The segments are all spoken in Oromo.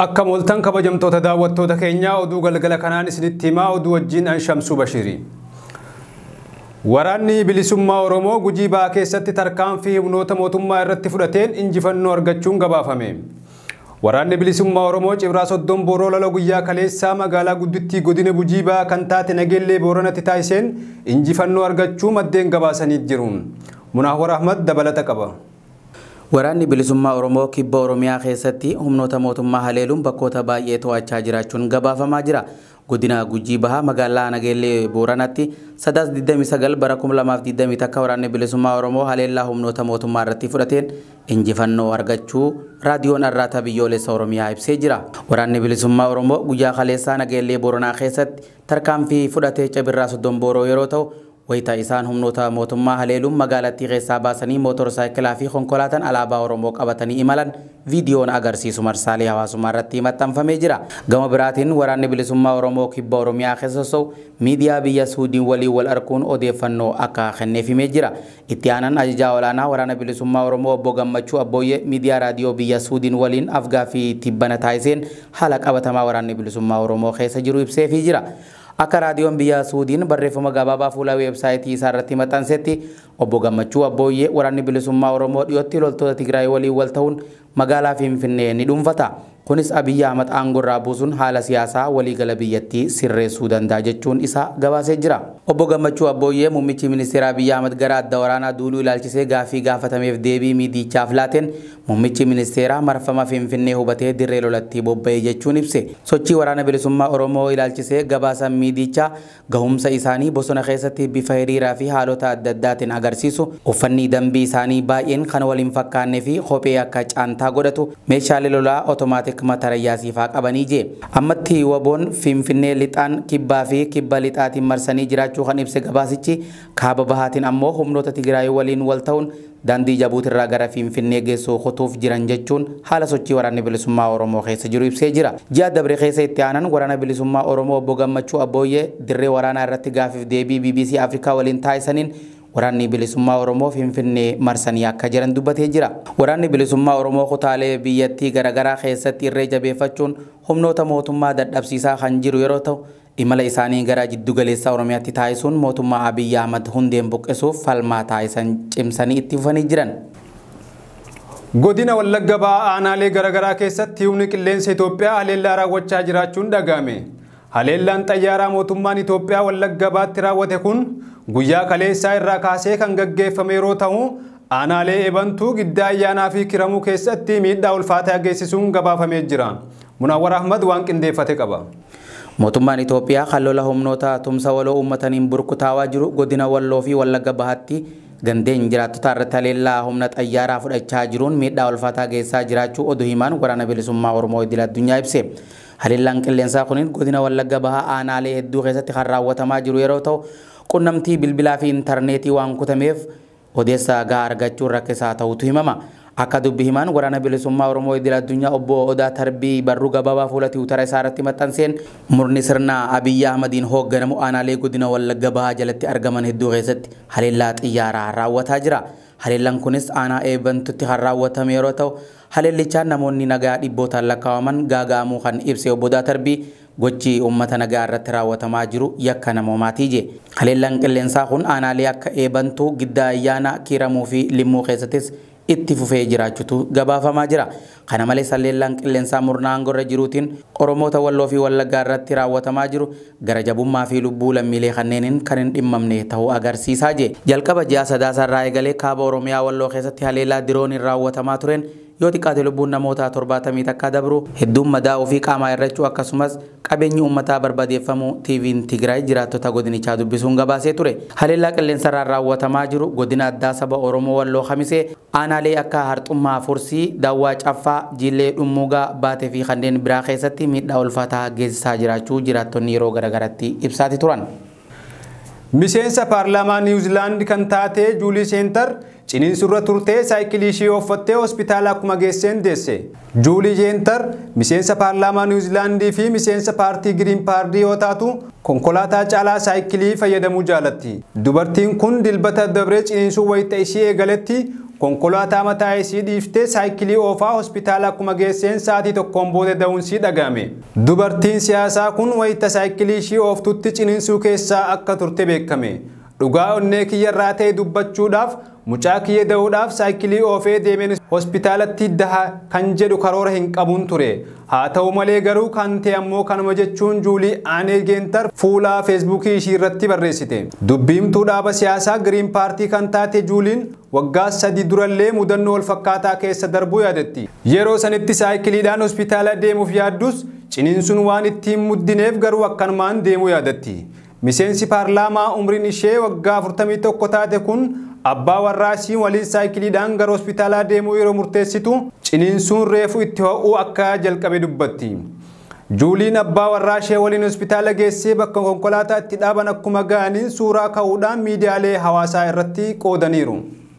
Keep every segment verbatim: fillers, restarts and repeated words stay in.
Akka moltan kabajamtoota daawwattoota keenyaa oduu galgala kanaan isinitti himaa oduu wajjin an Shamsuu Bashirii. Waraanni bilisummaa Oromoo Gujii Bahaa keessatti tarkaanfii humnoota mootummaa irratti fudhateen injifannoo argachuun gabaafame. Waraanni bilisummaa Oromoo Cibraa Soddon Booroo Lola guyyaa kaleessaa magaalaa guddittii godina Gujii Bahaa kan taate Nageellee Booranatti taasiseen injifannoo argachuu maddeen gabaasanii jiru. Munaawwar Ahmad dabalata qaba. Waraanni bilisummaa Oromoo kibba Oromiyaa keessatti humnoota mootummaa haleeluun bakkoota baay'ee to'achaa jiraachuun gabaafamaa jira. Godina Gujii Bahaa magaalaa Nageellee Booranatti sadaas digdamii sagal bara kuma lamaaf digdamii takka waraanni bilisummaa Oromoo haleellaa humnoota mootummaa irratti fudhateen injifannoo argachuu raadiyoon Arraata biyyoolessa Oromiyaa ibsee jira. Waraanni bilisummaa Oromoo guyyaa kaleessaa Nageellee Booranaa keessatti tarkaanfii fudhatee Cibraa Soddon Booroo yeroo ta'u wayita isaan humnoota mootummaa haleeluun magaalattii keessaa baasanii mootorsaayikilaa fi konkolaataan alaabaa Oromoo qabatanii imalan viidiyoon agarsiisu marsaalee hawaasummaa irratti maxxanfamee jira. Gama biraatiin waraanni bilisummaa Oromoo kibba Oromiyaa keessa sochoo'u miidiyaa biyya Suudiin waliin wal arguun odeeffannoo akka kenneefimee jira. Itti aanaan ajajaa olaanaa waraana bilisummaa Oromoo obbo Gammachuu Abbooyyee miidiyaa raadiyoo biyya Suudiin waliin afgaa fi tibbana taasiseen haala qabatamaa waraanni bilisummaa Oromoo keessa jiru ibseefii jira. Akka raadiyoon biyya Suudiin barreeffama gabaabaa fuula weebsaayitii isaa irratti maxxansetti obbo Gammachuu Abbooyyee waraanni bilisummaa Oromoo dhiyootti loltoota Tigraay waliin wal ta'uun magaalaa Finfinnee ni dhuunfata. Kunis Abiyyi Ahmad aangorraa buusuun haala siyaasaa waliigala biyyattii sirreessuu danda'a jechuun isaa gabaasee jira. Obbo Gammachuu Abbooyyee muummichi ministeeraa Abiyyi Ahmad gara adda waraanaa duuluu ilaalchisee gaafii gaafatameef deebii miidichaaf laateen muummichi ministeeraa marfama Finfinnee hubatee dirree lolatti bobba'ee jechuun ibse. Sochii waraana bilisummaa Oromoo ilaalchisee gabaasa miidichaa gahumsa isaanii bosona keessatti bifa hiriiraa fi haalota adda addaatiin agarsiisu uffanni dambii isaanii baay'een kan waliin fakkaannee fi kophee akka caantaa godhatu meeshaalee lolaa otomaatik matarayyaasiifaa qabanii jee. Ammatti waboon Finfinnee lixaan kibbaa fi kibba lixaatiin marsanii jiraachuu kan ibse gabaasichi kaaba bahaatiin ammoo humnoota Tigraay waliin wal ta'uun daandii Jabuutirraa gara Finfinnee geessuu kutuuf jiran jechuun haala sochii waraanni bilisummaa Oromoo keessa jiru ibsee jira. Ji'a dabre keessa itti aanan waraana bilisummaa Oromoo obbo Gammachuu Abbooyyee dirree waraanaa irratti gaafiif deebii B B C Afrikaa waliin taasisaniin waraanni bilisummaa Oromoo Finfinnee marsanii akka jiran dubbatee jira. Waraanni bilisummaa Oromoo kutaalee biyyattii garaagaraa keessatti irree jabeeffachuun humnoota mootummaa dadhabsiisaa kan jiru yeroo ta'u imala isaanii gara jiddu galeessaa Oromiyaatti taasisuun mootummaa Abiyyi Ahmad hundeen buqqisuuf falmaa taasisan cimsanii itti fufanii jiran. Godina Wallagga Bahaa aanaalee garaagaraa keessatti humni qilleensa Itoophiyaa haleellaa raawwachaa jiraachuun dhaga'ame. Haleellaan xayyaaraa mootummaan Itoophiyaa Wallagga Bahaatti raawwate kun guyyaa kaleessaa irraa kaasee kan gaggeeffame yeroo ta'u aanaalee eebantuu giddaa ayyaanaa fi kiramuu keessatti miidhaa ulfaataa geessisuun gabaafamee jira. Munaawwar Ahmad waan qindeeffate qaba. Mootummaan Itoophiyaa kan lola humnoota tumsa waloo uummataniin burkutaawaa jiru godina Walloo fi Wallagga Bahaatti gandeen jiraattota irratti haleellaa humna xayyaaraa fudhachaa jiruun miidhaa ulfaataa geessaa jiraachuu oduu himaan waraana bilisummaa Oromoo idil addunyaa ibse. Haleellaan qilleensaa kunin godina Wallagga Bahaa aanaalee hedduu keessatti kan raawwatamaa jiru yeroo ta'u qunnamtii bilbilaa fi intarneetii waan kutameef odeessaa gahaa argachuun rakkisaa ta'utu himama. Akka dubbi himaan waraana bilisummaa Oromoo idil addunyaa obbo Odaa Tarbii barruu gabaabaa fuula tiwutara isaa irratti maxxanseen murni sirna Abiyyi Ahmadiin hoogganamu aanaalee godina Wallagga Bahaa jalatti argaman hedduu keessatti haleellaa xiyyaaraa raawwataa jira. Haleellaan kunis aanaa eebantutti kan raawwatame yeroo ta'u haleellichaan namoonni nagaa dhibbootaan lakkaa'aman gaaga'amuu kan ibse obbo Odaa Tarbii gochi uummata nagaa irratti raawwatamaa jiru yakka namoomaatii je. Haleellaan qilleensaa kun aanaalee akka eebantuu giddaa ayyaanaa kiramuu fi limmuu keessattis itti fufee jiraachutu gabaafamaa jira. Kana malees haleellaan qilleensaa murnaa aangorra jiruutiin Oromoota Walloo fi Wallaggaa irratti raawwatamaa jiru gara jabummaa fi lubbuu lammiilee kanneeniin kan hin dhimmamne ta'uu agarsiisaa je. Jalqaba ji'a sadaasaa irraa eegalee kaaba Oromiyaa Walloo keessatti haleellaa dirooniin raawwatamaa tureen yoo xiqqaate lubbuun namoota torbaatamii takka dabru hedduun madaa'uu fi qaamaa irrachuu akkasumas qabeenyi uummataa barbadeeffamuu tiiviin Tigraay jiraattota godinichaa dubbisuun gabaasee ture. Haleellaa qilleensarraan raawwatamaa jiru godina addaa saba Oromoo Walloo Khamisee aanaalee akka Harxummaa Fursii, Daawwaa Caffaa, Jillee Dhummuugaa, Baatee fi kanneen biraa keessatti miidhaa ulfaataa geessisaa jiraachuu jiraattonni yeroo garaagaratti ibsaati turan. Miseensa paarlaamaa Niwuziilaand kan taate Juulii Seentar ciniinsurra turtee saayikilii ishee ooffattee hospitaala akkuma geesseen deesse. Juulii Seentar miseensa paarlaamaa Niwuziilaandii fi miseensa paartii Giriin Paartii yoo taatu konkolaataa caalaa saayikilii fayyadamuu jaalatti. Dubartiin kun dilbata dabree ciniinsuu wayita ishee eegaletti konkolaataa mataa isii dhiiftee saayikilii oofaa hospitaala akkuma geesseen sa'aatii tokkoon booda da'uun isii dhaga'ame. Dubartiin siyaasaa kun wayita saayikilii ishii ooftutti ciniinsuu keessaa akka turte beekame. Dhugaa onnee kiyya irraa ta'e dubbachuudhaaf mucaa kiyya da'uudhaaf saayikilii oofee deemeen hospitaalatti daha kan jedhu karoora hin qabuun ture. Haa ta'u malee garuu kan ta'e ammoo kanuma jechuun Juulii Aanee Geentar fuula feesbuukii ishii irratti barreessite. Dubbiimtuu dhaaba siyaasaa Giriin Paartii kan taate Juuliin waggaa sadii durallee mudannoo wal fakkaataa keessa darbuu yaadatti. Yeroo sanitti saayikiliidhaan hospitaala deemuuf yaaddus ciniinsuun waan ittiin muddineef garuu akkanumaan deemuu yaadatti. Miseensi paarlaamaa umriin ishee waggaa afurtamii tokko taate kun abbaa warraasii waliin saayikiliidhaan gara hospitaalaa deemuu yeroo murteessitu ciniinsuun reefu itti ho'uu akka jalqabe dubbatti. Juuliin abbaa warraashee waliin hospitaala geessee bakka konkolaataa itti dhaaban akkuma ga'aniin suuraa ka'uudhaan miidiyaalee hawaasaa irratti qoodaniiru.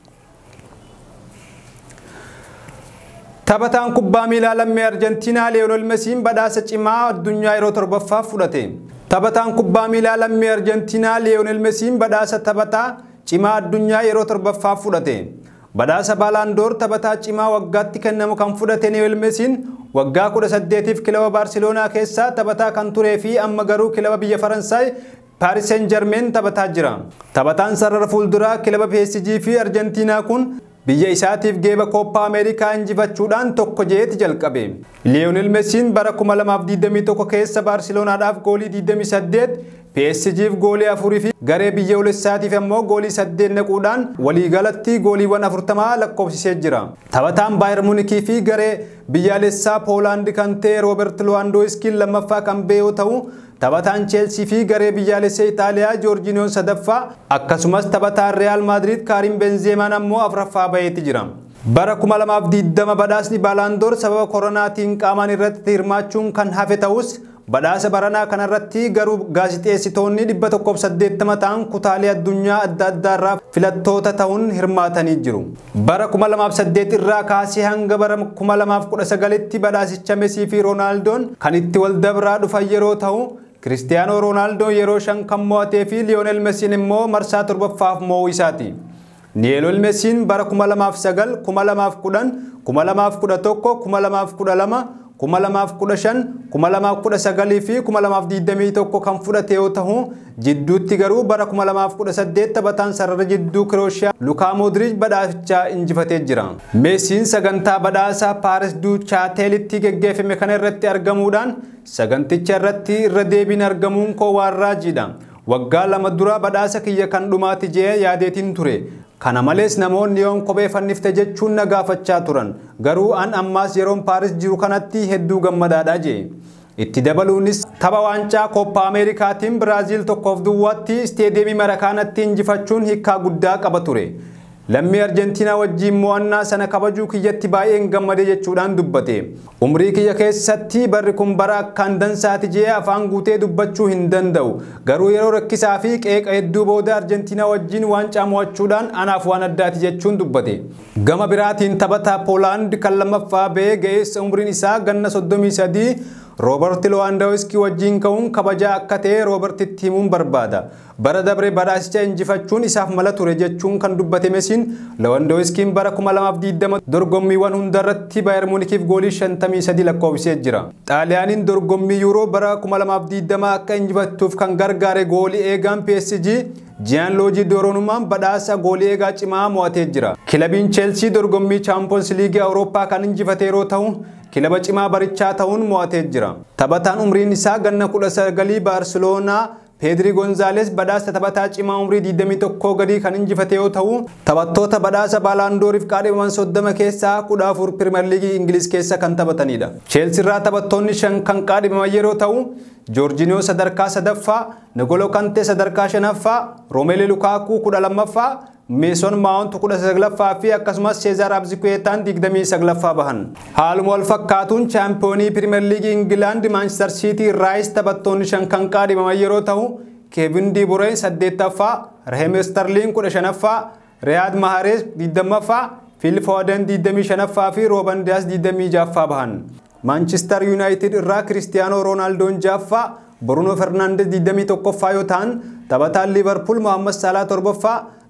Taphataan kubbaa miilaa lammii Arjentiinaa Liyoonel Mesiin badhaasa cimaa addunyaa yeroo torbaffaaf fudhate. Taphataan kubbaa miilaa lammii Arjentiinaa Liyoonel Mesiin badhaasa taphataa cimaa addunyaa yeroo torbaffaaf fudhate. Badhaasa Baalaandoor taphataa cimaa waggaatti kennamu kan fudhate Liyoonel Mesiin waggaa kudha saddeetiif kilaba Baarseloonaa keessaa taphataa kan turee fi amma garuu kilaba biyya Faransaay Paris Saint-Germain taphataa jira. Taphataan sarara fuulduraa kilaba P S G fi Arjentiinaa kun biyya isaatiif geeba Kooppaa Ameerikaa injifachuudhaan tokko jeeti jalqabe. Liyoonel Mesiin bara kuma lamaaf digdamii tokko keessa Baarseloonaadhaaf goolii digdamii saddeet, P S G'f goolii afurii fi garee biyya olessaatiif immoo goolii saddeet naquudhaan waliigalatti gooliiwwan afurtamaa lakkoofsisee jira. Taphataan Baayer Muunikii fi garee biyyaalessaa Poolaand kan ta'e Roobert Lewandowskiin lammaffaa kan ba'e yoo ta'u, taphataan Cheelsii fi garee biyyaalessaa Itaaliyaa Joorjiiniyoon sadaffaa akkasumas taphataan Real Madrid Karim Benzeemaan ammoo afuraffaa ba'eeti jira. Bara kuma lamaaf digdama badhaasni Baalaandoor sababa koronaatiin qaamaan irratti hirmaachuun kan hafe ta'us badhaasa baranaa kanarratti garuu gaazixeessitoonni dhibba tokkoof saddeettama ta'an kutaalee addunyaa adda addaarraa filattoota ta'uun hirmaatanii jiru. Bara kuma lamaaf saddeet irraa kaasee hanga bara kuma lamaaf kudha sagalitti badhaasicha Mesii fi Roonaaldoon kan itti wal dabraa dhufan yeroo ta'u, Kiristiyaanoo Roonaaldoon yeroo shan kan mo'atee fi Liyoonel Mesiin immoo marsaa torbaffaaf mo'uu isaati. Liyoonel Mesiin bara kuma lamaaf sagal, kuma lamaaf kudhan, kuma lamaaf kudha tokko, kuma lamaaf kudha lama, kuma lamaaf kudha shan, kuma lamaaf kudha sagalii fi kuma lamaaf digdamii tokko kan fudhate yoo ta'u, jidduutti garuu bara kuma lamaaf kudha saddeet taphataan sarara jidduu Kirooshiyaa Lukaa Moodriich badhaasicha injifatee jira. Mesiin sagantaa badhaasaa Paaris du Chaatelitti geggeeffame kana irratti argamuudhaan saganticha irratti irra deebiin argamuun koo waan raajiidha. Waggaa lama dura badhaasa kiyya kan dhumaati jee yaadeetiin ture. Kana malees namoonni yoon kophee fannifte jechuun na gaafachaa turan. Garuu an ammaas yeroon Paaris jiru kanatti hedduu gammadaadha jee. Itti dabaluunis tapha waancaa Kooppaa Ameerikaatiin Biraaziil tokkoof duwwaatti isteediyeemii Marakaanatti injifachuun hiikaa guddaa qaba ture. Lammii Arjentiinaa wajjiin mo'annaa sana kabajuu kiyyatti baay'een gammade jechuudhaan dubbate. Umrii kiyya keessatti barri kun bara akkaan dansaati jee afaan guutee dubbachuu hin danda'u. Garuu yeroo rakkisaa fi qeeqa hedduu booda Arjentiinaa wajjiin waancaa mo'achuudhaan anaaf waan addaati jechuun dubbate. Gama biraatiin taphataa Poolaand kan lammaffaa ba'ee ga'eessa umriin isaa ganna soddomii sadii Roobert Lewandowski wajjiin ka'uun kabajaa akka ta'e Roobertitti himuun barbaada. Bara dabre badhaasicha injifachuun isaaf mala ture jechuun kan dubbate Mesiin Lewandowskiin bara kuma lamaaf digdama dorgommiiwwan hundarratti Baayer Muunikiif goolii shantamii sadii lakkoofsisee jira. Xaaliyaaniin dorgommii Yuuroo bara kuma lamaaf digdama akka injifattuuf kan gargaare goolii eegaan P S G Gianluigi Donnarummaan badhaasa goolii eegaa cimaa mo'atee jira. Kilabiin Cheelsii dorgommii Champions League Awurooppaa kan injifate yeroo ta'u, kilaba cimaa barichaa ta'uun mo'atee jira. Taphataan umriin isaa ganna kudha sagalii Baarseloonaa Pedri Gonzales badhaasa taphataa cimaa umrii digdamii tokkoo gadii kan injifate yoo ta'u, taphattoota badhaasa Baalaandooriif qaadhimaman soddoma keessaa kudha afur Pirimeer Liigii Ingiliz keessa kan taphatanidha. Cheelsii irraa taphattoonni shan kan qaadhimaman yeroo ta'u, Joorjiiniyoo sadarkaa sadaffaa, N'Golo Kante sadarkaa shanaffaa, Roomelu Lukaakuu kudha lammaffaa, Meeson Maawunt kudha saglaffaa fi akkasumas Seezaar Azpilicuetaan digdamii saglaffaa bahan. Haaluma wal fakkaatuun chaampiyoonii Pirimeer Liigii Ingilaand Maanchister Siitii irraayis taphattoonni shan kan qaadhimaman yeroo ta'u, Keevin De Bruyne saddeettaffaa, Raheem Sterling kudha shanaffaa, Riyaad Mahrez digdammaffaa, Phil Foden digdamii shanaffaa fi Ruben Dias digdamii ja'affaa bahan. Manchester United irraa Cristiano Ronaldoon ja'affaa, Bruno Fernandes digdamii tokkoffaa yoo ta'an, taphataan Liverpool Mohamed Salah torbaffaa,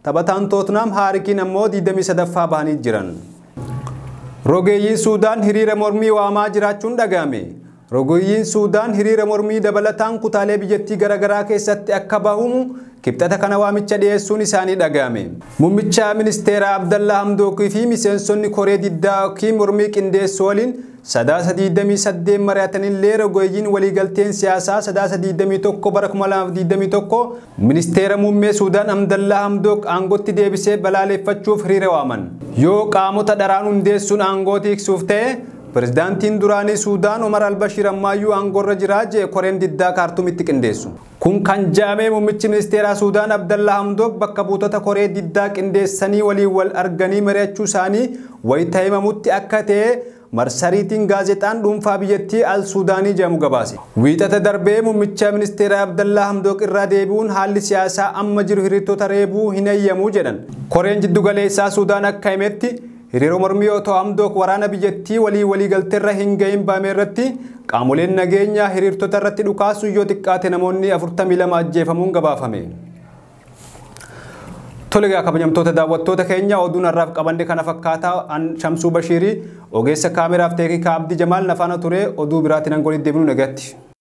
taphataan Tottenham Harry Kane ammoo digdamii sadaffaa bahanii jiran. Rogeeyyiin Suudaan hiriira mormii waamaa jiraachuun dhaga'ame. Rogeeyyiin Suudaan hiriira mormii dabalataan kutaalee biyyattii garaagaraa keessatti akka bahumu kibxata kana waamicha dhiyeessuun isaanii dhaga'ame. Muummicha ministeera Abdallah Hamdookii fi miseensonni Koree diddaa fi mormii qindeessu waliin sadaasa digdamii saddeet mari'atanillee rogeeyyiin waliigalteen siyaasaa sadaasa digdamii tokko bara kuma lamaaf digdamii tokko ministeera muummee Suudaan Abdallah Hamdook aangootti deebisee balaaleffachuuf hiriira waaman. Yoo qaamota dharaan hundeessuun aangoo tiksuuf ta'e Pirezidaantiin duraanii Suudaan Omar al-Bashir ammayyuu aangoorra jiraa jee Koreen diddaa Kaartuumitti qindeessu. Kun kan jaamee muummichi ministeeraa Suudaan Abdallah Hamdook bakka buutota Koree diddaa qindeessanii waliin wal arganii mari'achuu isaanii wayita himamutti akka ta'e marsariitiin gaazexaan dhuunfaa biyyattii Al-Suudaanii jedhamu gabaase. Wiixata darbee muummicha ministeeraa Abdallah Hamdook irraa deebi'uun haalli siyaasaa amma jiru hiriirtota reebuu hin eeyyamu jedhan. Koreen jiddu galeessaa Suudaan akka himetti hiriira mormii otoo Hamdook waraana biyyattii walii walii galteerra hin gahin baame irratti qaamoleen nageenyaa hiriirtota irratti dhukaasu yoo xiqqaate namoonni afurtamii lama ajjeefamuun gabaafame. Tolega kabajamtoota daawwattoota keenya oduun har'aaf qabanne kana fakkaataa an Shamsuu Bashiirii ogeessa kaameraaf teeknikaa Abdii Jamaal nafaana ture oduu biraatiin angolitti deebinu nagatti.